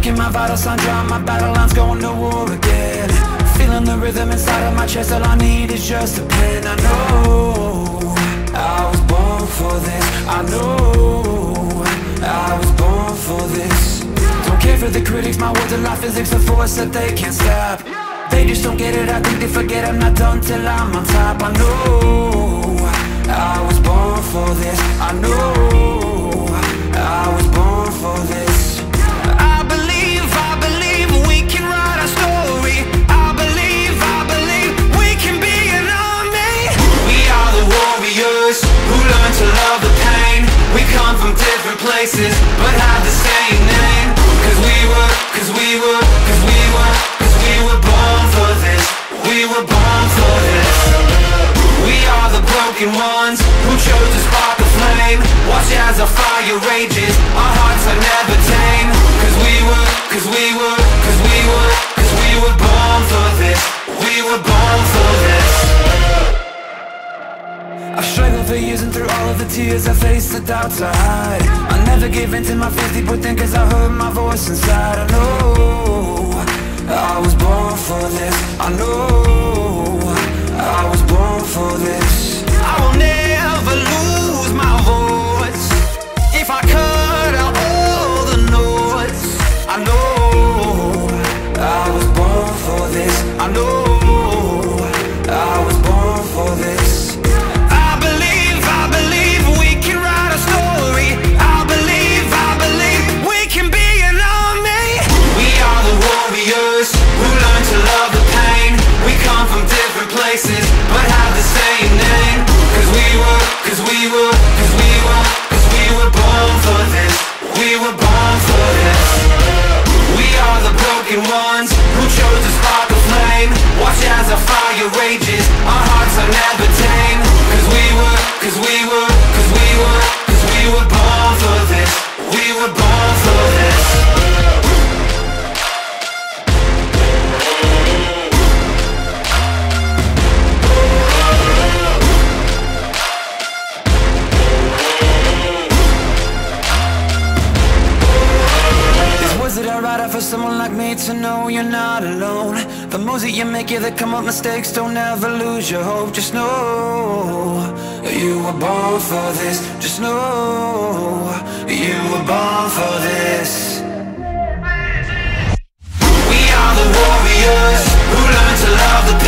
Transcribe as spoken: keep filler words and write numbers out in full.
Making my vital signs, drawing my battle lines, going to war again. Feeling the rhythm inside of my chest, all I need is just a pen. I know I was born for this. I know I was born for this. Don't care for the critics, my words are like physics, a force that they can't stop. They just don't get it, I think they forget I'm not done till I'm on top. I know I was born for this. I know I was born for this. I believe, I believe we can write our story. I believe, I believe we can be an army. We are the warriors who learn to love the pain. We come from different places but have the same name. Cause we were, cause we were, cause we were, cause we were born for this. We were born for this. We are the broken ones who chose to spark the flame. Watch as our fire rages, our hearts are never tame. Cause we were, cause we were, cause we were, cause we were born for this. We were born for this. I've struggled for years and through all of the tears I faced, the doubts I hide. I never gave in to my fears deep within, cause I heard my voice inside. I know I was born for this. I know I was born for this. I will never lose my voice. If I cut out all the noise, I know I was born for this. I know I was born for this. I believe, I believe we can write a story. I believe, I believe we can be an army. We are the warriors who learn to love the pain. We come from different places but have the same name. Cause we were, cause we were, cause we were, cause we were born for this. We were born for this. We are the broken ones who chose to spark a flame. Watch as our fire rages, our hearts are never tame. Cause we were, cause we were, cause we were, cause we were born for this. We were born for this. For someone like me to know you're not alone. The moves that you make, yeah, that come up mistakes. Don't ever lose your hope. Just know you were born for this. Just know you were born for this. We are the warriors who learn to love the